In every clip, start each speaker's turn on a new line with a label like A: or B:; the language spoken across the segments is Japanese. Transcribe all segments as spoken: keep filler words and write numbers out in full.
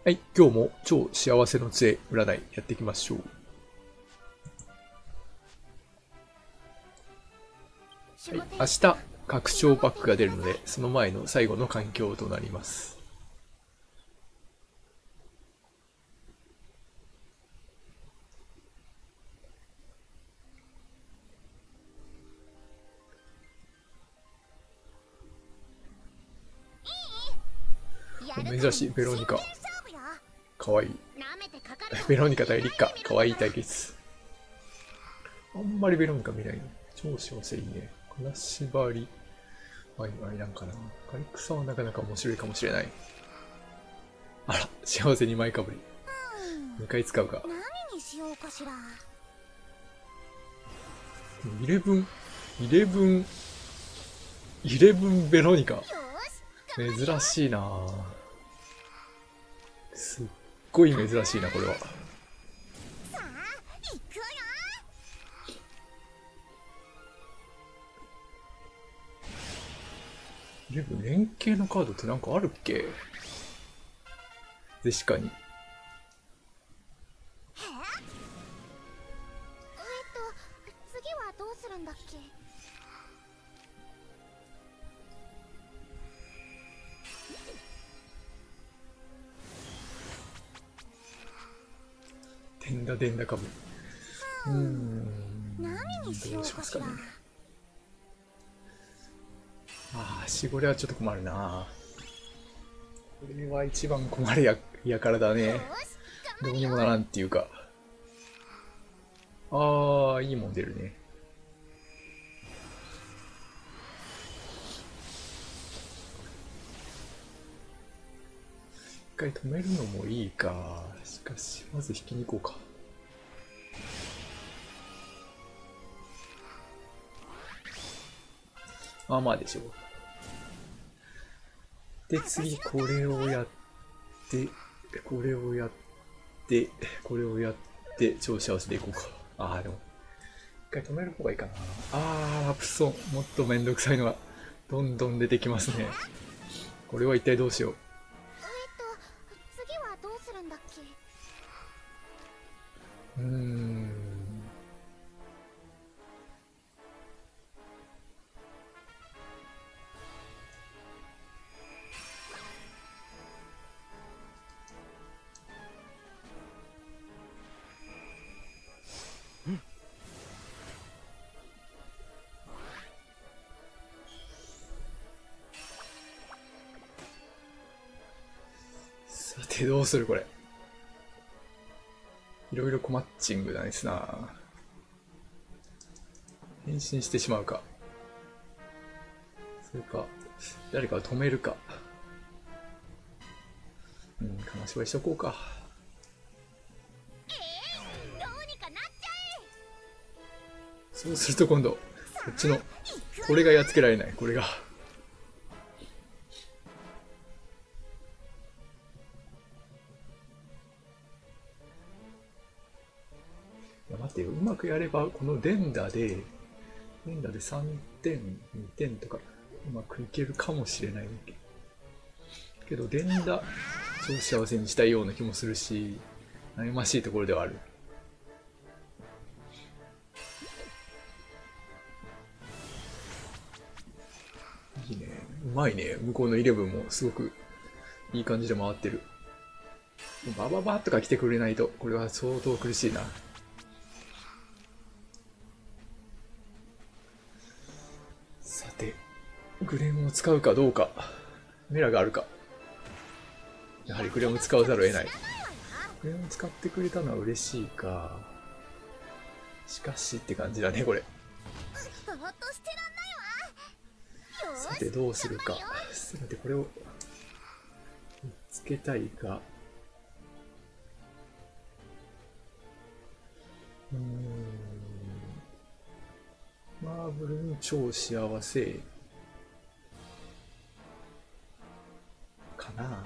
A: はい、今日も超幸せの杖占いやっていきましょう。はい、明日拡張パックが出るので、その前の最後の環境となります。珍しいベロニカ、かわいい。ベロニカ対リッカ、かわいい対決。あんまりベロニカ見ないの。超幸せいいね。金縛りワイワイなんかな。カリクさんはなかなか面白いかもしれない。あら、幸せに前かぶり。にかい使うか。
B: 何にしようかしら。
A: イレブン、イレブン、イレブンベロニカ。珍しいなぁ。すっごい珍しいな、これは。
B: さあ、行くよ。
A: イレブン連携のカードってなんかあるっけ？ジェシカに。
B: えっと、次はどうするんだっけ？
A: デンダデンダ株。うーん。
B: 何にしようかしら。
A: どうしますかね。ああ、しごれはちょっと困るな。これは一番困るや、やからだね。どうにもならんっていうか。ああ、いいもん出るね。一回止めるのもいいか。しかし、まず引きに行こうか。まあまあでしょう。で、次、これをやって、これをやって、これをやって、超幸せでいこうか。ああ、でも、一回止める方がいいかな。ああ、ラプソン。もっとめんどくさいのが、どんどん出てきますね。これは一体どうしよう。
B: えっと、次はどうするんだっけ？
A: うーん。さて、どうするこれ。いろいろ困っちんぐなんですな。変身してしまうか。それか、誰かを止めるか。うん、金縛りしとこうか。
B: えー、どうにかなっちゃ
A: そうすると今度、こっちの、これがやっつけられない、これが。いや待ってよ、うまくやれば、この連打で、連打でさんてん、にてんとか、うまくいけるかもしれないけど、連打、超幸せにしたいような気もするし、悩ましいところではある。いいね。うまいね。向こうのイレブンもすごくいい感じで回ってる。バババッとか来てくれないと、これは相当苦しいな。さて、グレンを使うかどうか。メラがあるか。やはりグレンを使わざるを得ない。グレンを使ってくれたのは嬉しいか。しかしって感じだね、これ。
B: ぼーっとしてらんないわ。
A: さて、どうするか。さて、これを見つけたいか。うーん。マーブルに超幸せかな。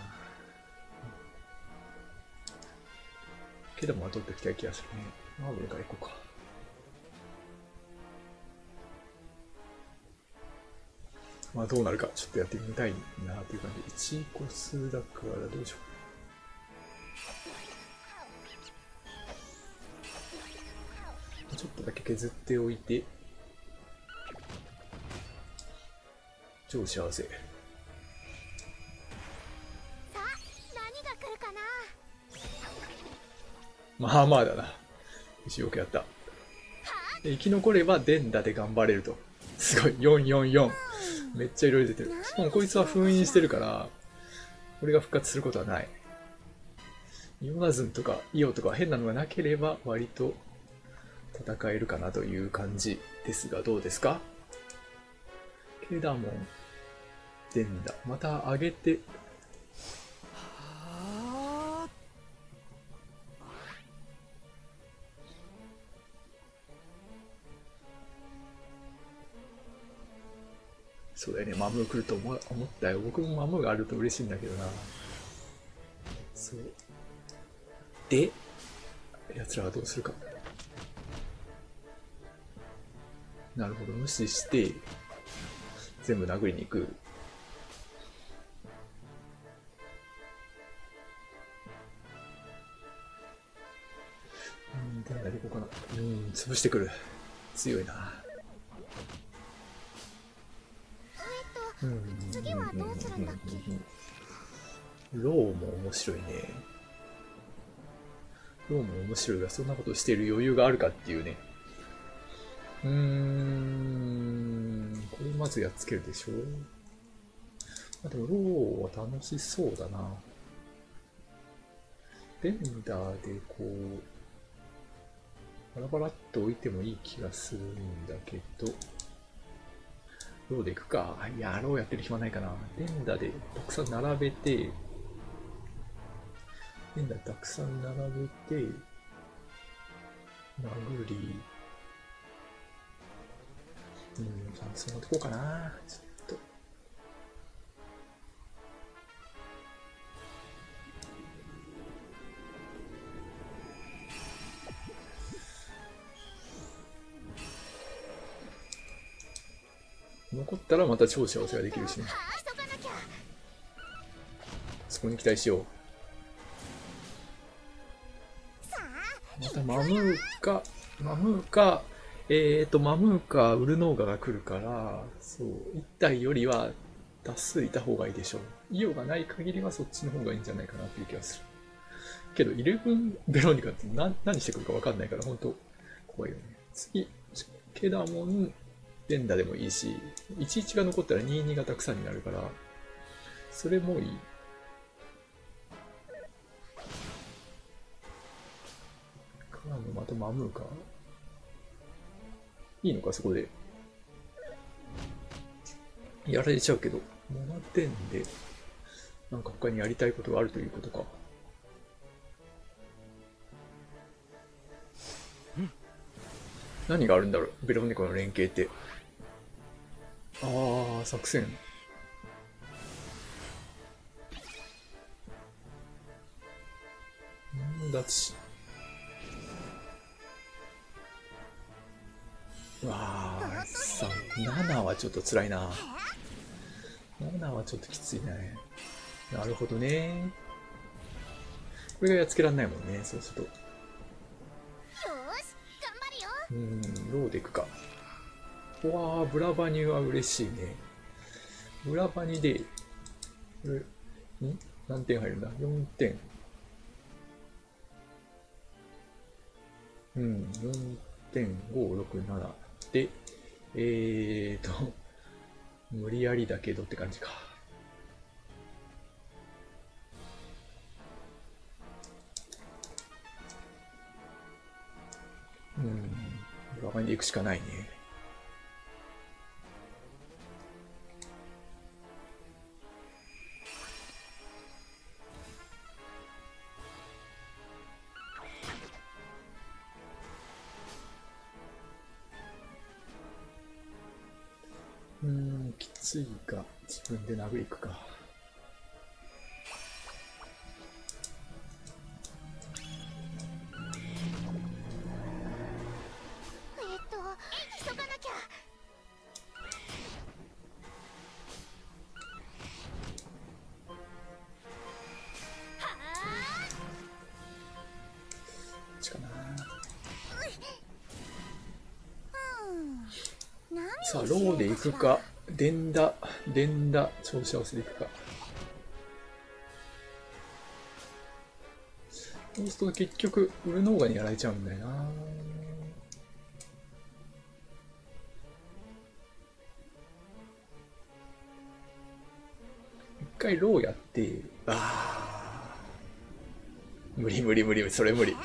A: けども取ってきたい気がするね。マーブルから行こうか。まあどうなるかちょっとやってみたいなという感じで、いちコスだからどうしよちょっとだけ削っておいて、超幸せ。
B: さあ何が来るかな。
A: まあまあだな。よくやった。で生き残れば連打で頑張れると。すごい。よんよんよん。めっちゃいろいろ出てる。しかもこいつは封印してるから、これが復活することはない。イオナズンとかイオとか変なのがなければ割と戦えるかなという感じですが、どうですか？ケダモン、デンダ。また上げて。そうだよね、マムー来ると思思ったよ。僕もマムーがあると嬉しいんだけどな。そう。で、奴らはどうするか。なるほど、無視して、全部殴りに行く。うん、で、何こうかな。うん、潰してくる。強いな。
B: 次はどうするんだっけ。
A: ローも面白いね。ローも面白いが、そんなことしている余裕があるかっていうね。うーん、これまずやっつけるでしょ。あ、でもローは楽しそうだな。ベンダーでこう、バラバラっと置いてもいい気がするんだけど、ローでいくか。いや、ローやってる暇ないかな。ベンダーでたくさん並べて、ベンダーたくさん並べて、殴り、うん、そんなとこかな。ちょっと。残ったらまた超幸せができるしね。そこに期待しよう。またマムーか、マムーか、えーと、マムーかウルノーガが来るから、そう、いち体よりは多数いた方がいいでしょう。イオがない限りはそっちの方がいいんじゃないかなっていう気がする。けど、イレブン・ベロニカって何何してくるか分かんないから、本当怖いよね。次、ケダモン、デンダでもいいし、いちいちが残ったらにじゅうにがたくさんになるから、それもいい。カーのまたマムーか。いいのか、そこで。やられちゃうけど、ななてんで、なんか他にやりたいことがあるということか。何があるんだろう、ベロニカの連携って。ああ、作戦。友達。うわあ、さん、ななはちょっと辛いな。ななはちょっときついね。なるほどね。これがやっつけられないもんね、そうすると。よ
B: し、頑張るよ。
A: うん、ローでいくか。うわあ、ブラバニは嬉しいね。ブラバニで、これ、ん何点入るんだ ?よん 点。うん、よんてんごろくなな。で、えーと、無理やりだけどって感じか。うん、ブラバニで行くしかないね。うーん、きついが自分で殴りいくか。
B: えっと、急がなきゃ。はあ、
A: さあローで行くか連打連打調子合わせで行くか。そうすると結局ウルノーガにやられちゃうんだよな。一回ローやって、あー無理無理無理それ無理。一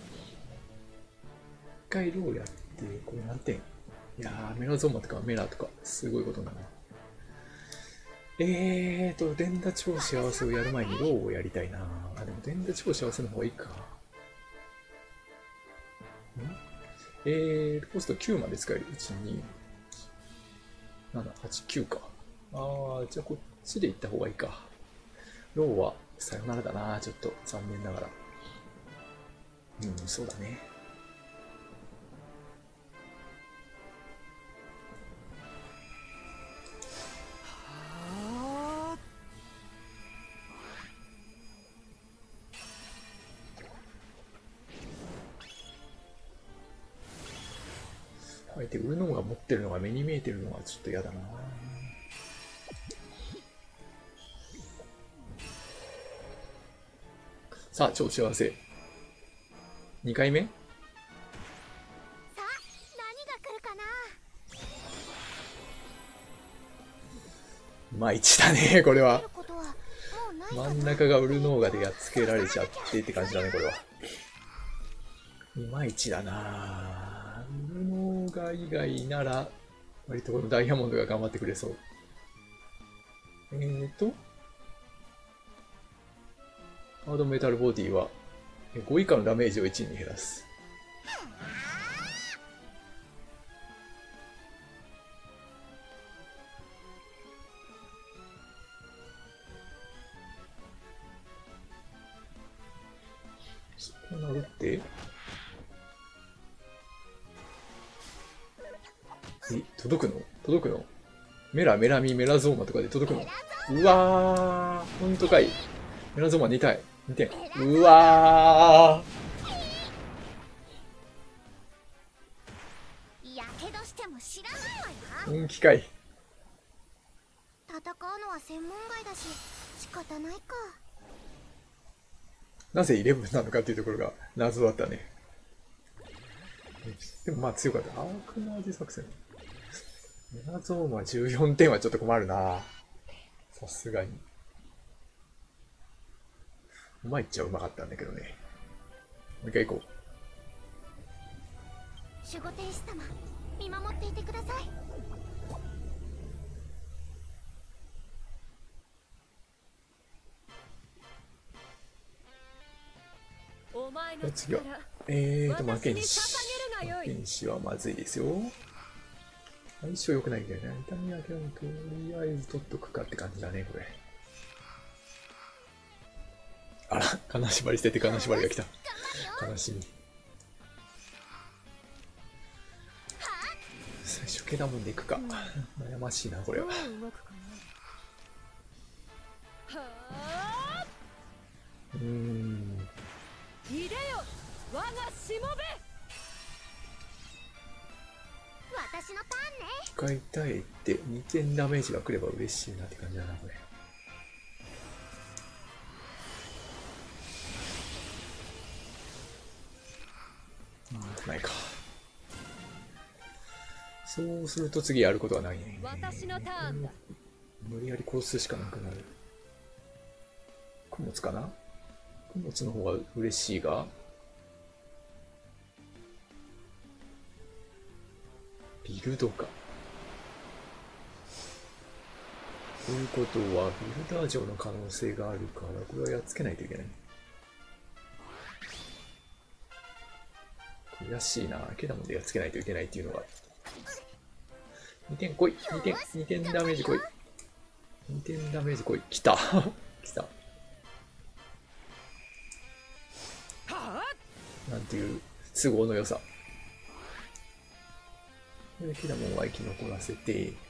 A: 回ローやってこれ何点。いやーメラゾーマとかメラとかすごいことだな。えーと連打超幸せをやる前にローをやりたいな。あでも連打超幸せの方がいいか。んえーポストきゅうまで使える。いちにななはちきゅうか。あーじゃあこっちで行った方がいいか。ローはさよならだな。ちょっと残念ながら。うんそうだね。相手ウルノーが持ってるのが目に見えてるのはちょっと嫌だな。さあ超幸せにかいめ。さ
B: あ何が来るかな。
A: まあいちだねこれは。真ん中がウルノーガでやっつけられちゃってって感じだねこれは。いまいちだな。ウルノーガ以外なら割とこのダイヤモンドが頑張ってくれそう。えーとハードメタルボディはご以下のダメージをいちに減らす。そうなるってえ届くの届くのメラメラミメラゾーマとかで届くの。うわーほんとかい。メラゾーマにたいにてん。うわ
B: ーやけどしても知らないわよ。
A: 本気かい。
B: 戦うのは専門外だし仕方ないか。
A: なぜイレブンなのかっていうところが謎だったね。でもまあ強かった。アークナージ作戦。メラゾーマじゅうよんてんはちょっと困るな。さすがに。うまいっちゃうまかったんだけどね。もう一回行こ
B: う。守護天使様、見守っていてください。
A: 次は、えーと、負けんし。負けんしはまずいですよ。相性良くないんだよね。痛み分けをとりあえず取っとくかって感じだね、これ。あら、金縛り捨てて金縛りが来た。悲しみ。最初毛だもんでいくか。悩ましいな、これは。うーん。
B: 私のターンね。
A: 使いたいってにてんダメージが来れば嬉しいなって感じだな、これ。うん、ないか。そうすると次やることはないね。私のターンだ。無理やり殺すしかなくなる。供物かな？供物の方が嬉しいが。ビルドか。ということは、ビルダー城の可能性があるから、これはやっつけないといけない。悔しいな。ケダモンでやっつけないといけないっていうのが。にてん来い。にてん、にてんダメージ来い。にてんダメージ来い。来た。来た。なんていう都合の良さ。で、ケダモンは生き残らせて、よ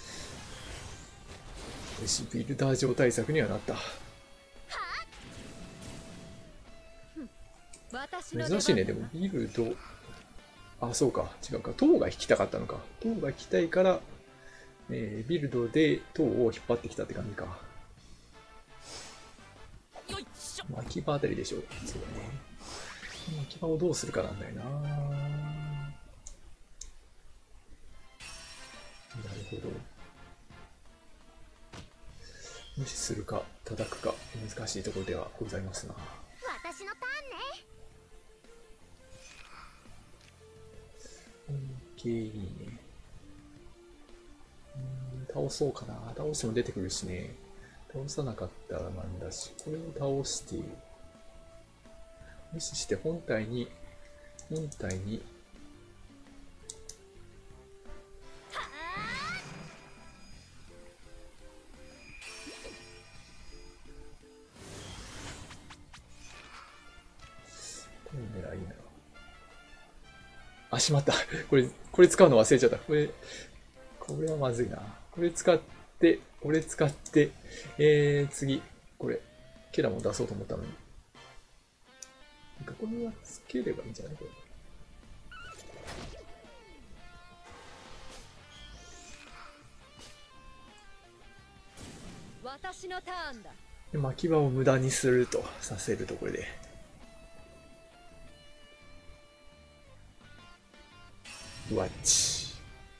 A: し、ビルダー城対策にはなった。珍しいね、でもビルド、 あ、そうか。違うか。塔が引きたかったのか。塔が引きたいから、えー、ビルドで塔を引っ張ってきたって感じか。巻き場あたりでしょ。そうだね。巻き場をどうするかなんだよな。なるほど。無視するか叩くか難しいところではございますな。
B: 私のターンね。
A: オーケー、いいね。うん、倒そうかな。倒しても出てくるしね。倒さなかったらなんだし、これを倒して無視して本体に本体にこれ狙いな。あ、しまった。これ、これ使うの忘れちゃった。これ、これはまずいな。これ使って、これ使って、えー、次、これ、ケラも出そうと思ったのに。なんかこれはつければいいんじゃないこれ。
C: 私のターンだ。
A: で巻き場を無駄にするとさせるところで。ワッチ。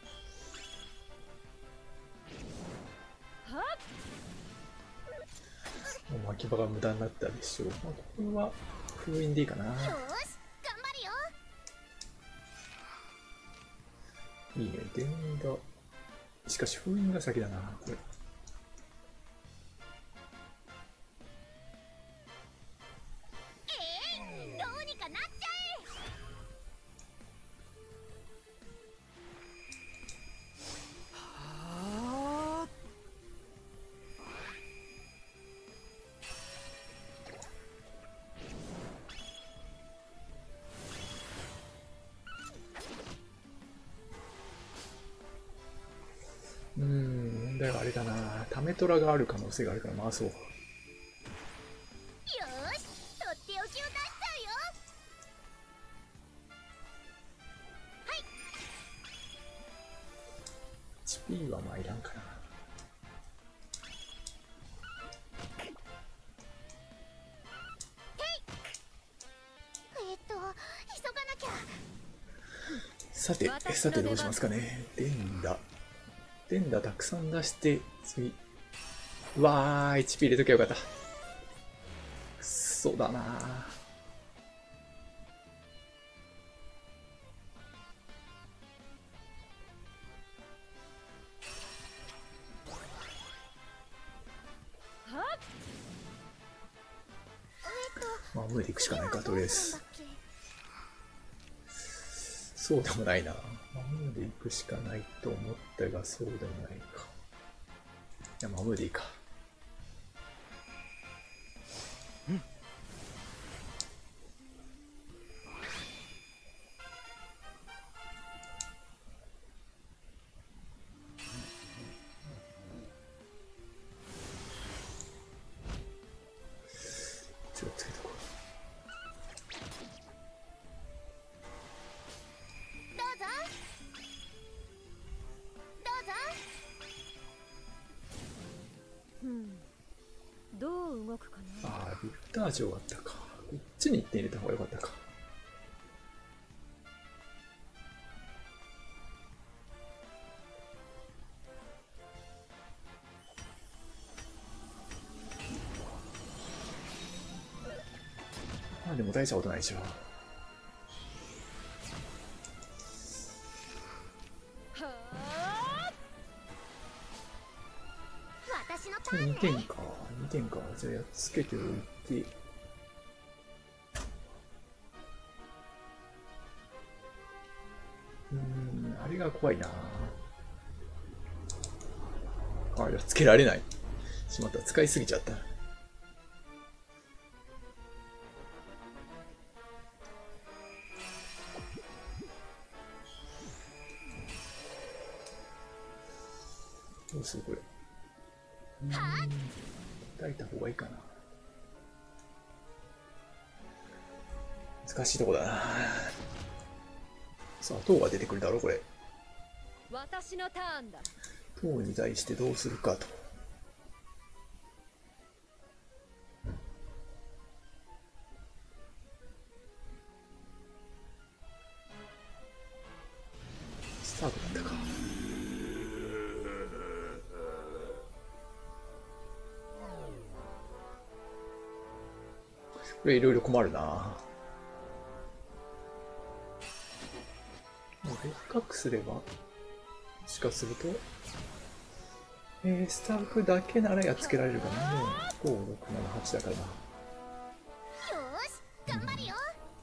A: もう巻き場が無駄になったでしょう。まあ、ここは封印でいいかな。よーし、頑張るよ。いいね、電打。しかし封印が先だな、これ。
B: えー、どうにかなっちゃ
A: うーん、問題はあれだな。タメトラがある可能性があるから回そう。
B: よーし、とっておきを出しちゃうよ。はい。
A: エイチピー はまあいらんかな。
B: えー、っと、急がなきゃ。
A: さて、さてどうしますかね。連打。連打たくさん出して、次。うわー、エイチピー 入れときゃよかった。くっそだなまあ、無理でいくしかないか、とりあえず。そうでもないな。守るで行くしかないと思ったが、そうでもないか。いや、守るでいいか。うん。ちょっとつけとこう。
C: どう動くかな。
A: ああ、ビクター城があったか。こっちにいって入れた方がよかったか。まあでも大したことないでしょ。にてんか。にてんか。じゃあやっつけておいて。うーん、あれが怖いな。あ、やっつけられない。しまった。使いすぎちゃった。どうするこれ。うん。叩いた方がいいかな。難しいとこだな。 さあ、塔が出てくるだろう、これ。
C: 私のターンだ。
A: 塔に対してどうするかと。スタートだったか。これいろいろ困るな。別格すれば、もしかすると、えー、スタッフだけならやっつけられるかな。ご、ろく、なな、はちだからな。
B: よーし頑張るよ。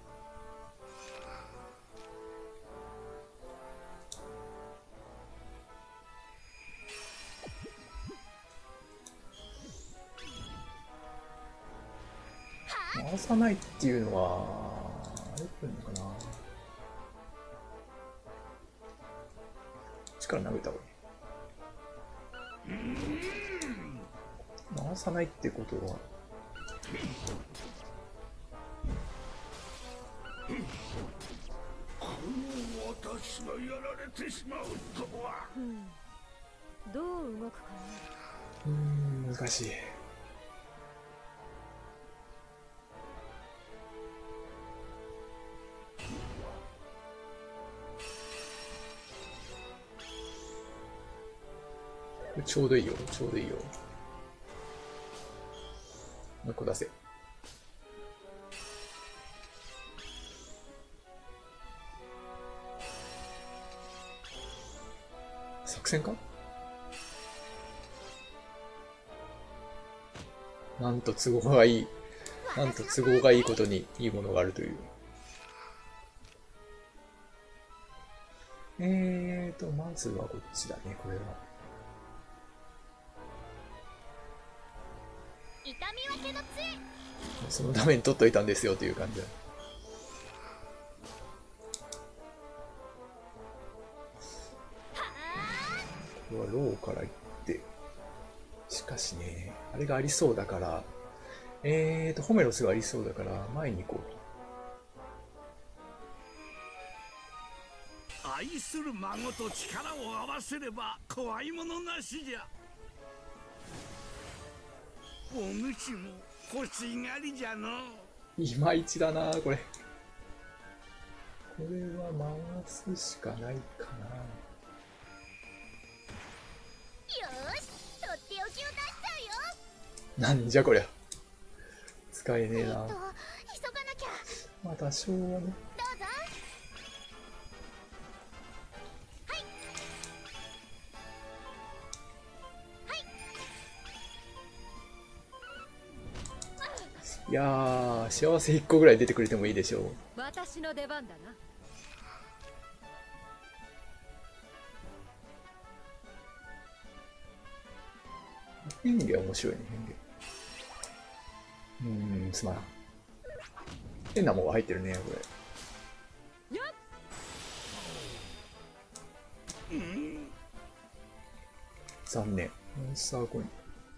A: 回さないっていうのは、あれ来るのかな。力投げた方がいい。回さないってことは、
D: この私がやられてしまうとは。
C: うん、どう動くか
A: う
C: な。
A: ーん、難しい。ちょうどいいよ、ちょうどいいよ。もう一個出せ。作戦か？なんと都合がいい。なんと都合がいいことにいいものがあるという。えーと、まずはこっちだね、これは。
B: 痛み分けの杖。
A: そのために取っといたんですよという感じだ。これはローから行って、しかしね、あれがありそうだから、えーと、ホメロスがありそうだから、前に行こうと。
D: 愛する孫と力を合わせれば怖いものなしじゃ。お主も欲しがりじゃの。
A: いまいちだな、これ。これは回すしかないかな。
B: よーしとっておきを出しちゃうよ。
A: なんじゃこりゃ。使えねえな。
B: えっと急がなきゃ。
A: まあ多少はね。
B: どうぞ。
A: いやー、幸せいっこぐらい出てくれてもいいでしょう。
C: 私の出番だな。
A: 変化面白いね、変化。うーん、つまらん。変なもんが入ってるね、これ。残念。モンスターコイン。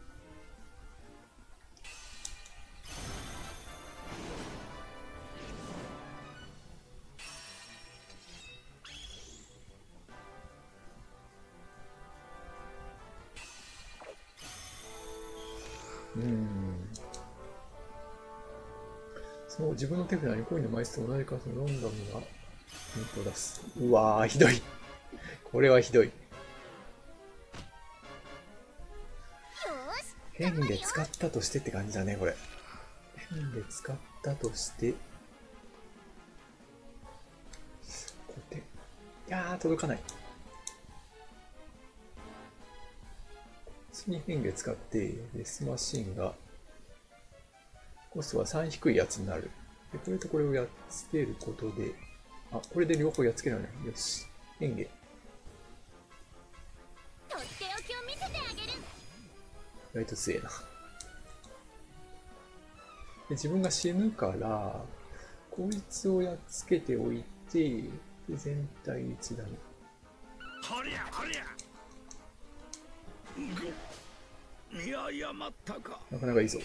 A: うーん。その自分の手札にコインの枚数と同じ数のランダムがヒントを出す。うわー、ひどい。これはひどい。変で使ったとしてって感じだね、これ。変で使ったとして。こうやって。いやー、届かない。次変化使ってデスマシンがコストはさん低いやつになる。でこれとこれをやっつけることで、あ、これで両方やっつけられない。よし。変化。
B: とっておきを見せてあげる。
A: 意外と強えな。で自分が死ぬから、こいつをやっつけておいて、で全体一段。
D: こりゃこりゃ。見誤ったか。
A: なかなかいいぞ。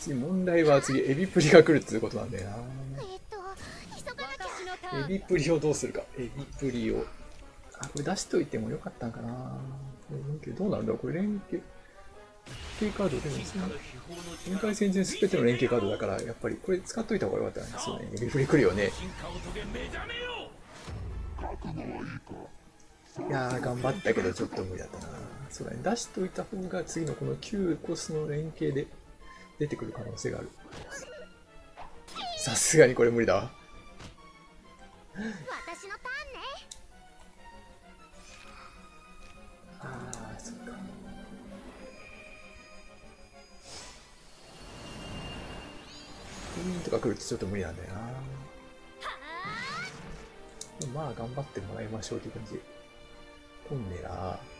A: 次問題は次エビプリが来るっていうことなんだよな。
B: えっと急がなきゃ。
C: 私のターンだ。
A: エビプリをどうするか。エビプリをあ、これ出しといてもよかったんかな。どうなるんだろうこれ。連携連携カードでも展開戦前すべての連携カードだから、やっぱりこれ使っといた方がよかったんですよね。エビプリ来るよね。いやー頑張ったけどちょっと無理だったな。そうだね、出しといた方が次のこのきゅうコスの連携で出てくる可能性がある。さすがにこれ無理だわ。
B: 私のターンね。
A: ああ、そっか。封印とか来るとちょっと無理なんだよな。まあ頑張ってもらいましょうっていう感じ。トンネラー。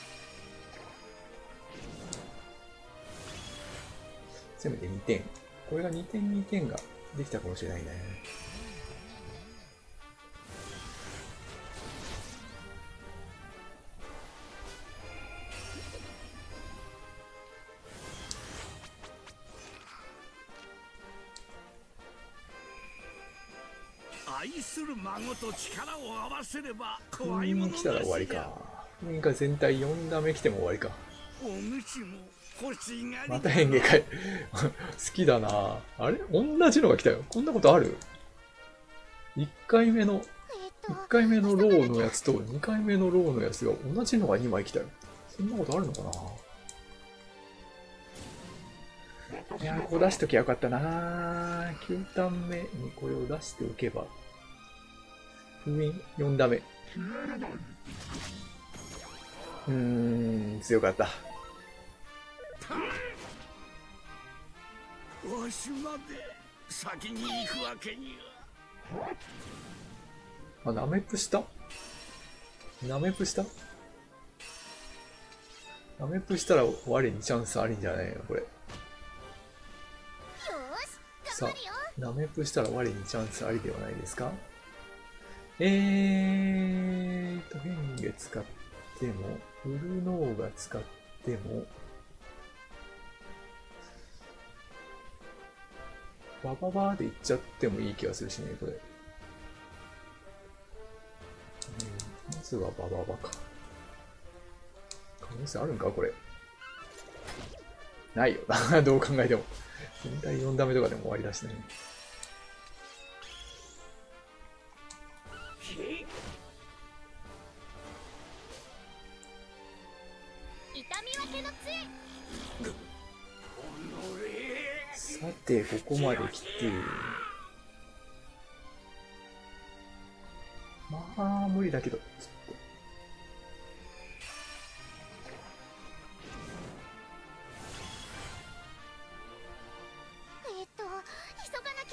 A: せめてにてん。これがにてんにてんができたかもしれないね。
D: 愛する孫と力を合わせれば怖いものなし
A: 来たら終わりか。封印が全体よんダメ来ても終わりか。
D: お主も欲しがり
A: また変化会。好きだな。あれ同じのが来たよ。こんなことある？ いっ 回目の、
B: えっと
A: いっかいめのローのやつとにかいめのローのやつが同じのがにまい来たよ。そんなことあるのかな。いやー、ここ出しときゃよかったな。きゅうターン目にこれを出しておけば。封印よんダメ。うーん、強かった。
D: わしまで先に行くわけには。
A: あ、ナメプしたナメプしたナメプしたら我にチャンスありんじゃないのこれ。
B: よーし
A: さ
B: 頑張るよ。
A: あ、ナメプしたら我にチャンスありではないですか。えーと、変化使っても、フルノーが使っても、バババーでいっちゃってもいい気がするしね、これ。うん、まずはバババか。可能性あるんかこれ。ないよな、どう考えても。全体よんダメとかでも終わりだしね。
B: 痛み分けの杖。
A: さて、ここまで来て、まあ、無理だけど、ちょっと。
B: えっと急がなきゃ。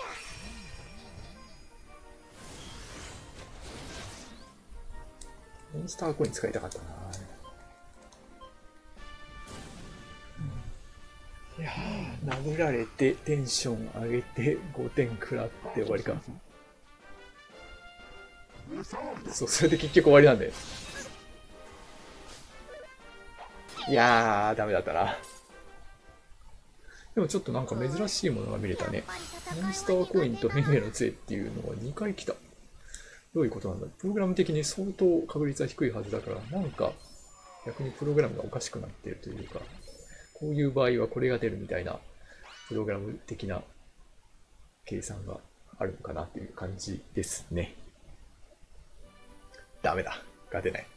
A: モンスターコイン使いたかったな。いやー、殴られてテンション上げてごてん食らって終わりか。そう、それで結局終わりなんで。いやー、ダメだったな。でもちょっとなんか珍しいものが見れたね。モンスターコインと変化の杖っていうのがにかい来た。どういうことなんだ。プログラム的に相当確率は低いはずだから、なんか逆にプログラムがおかしくなっているというか、こういう場合はこれが出るみたいなプログラム的な計算があるのかなという感じですね。ダメだ。勝てない。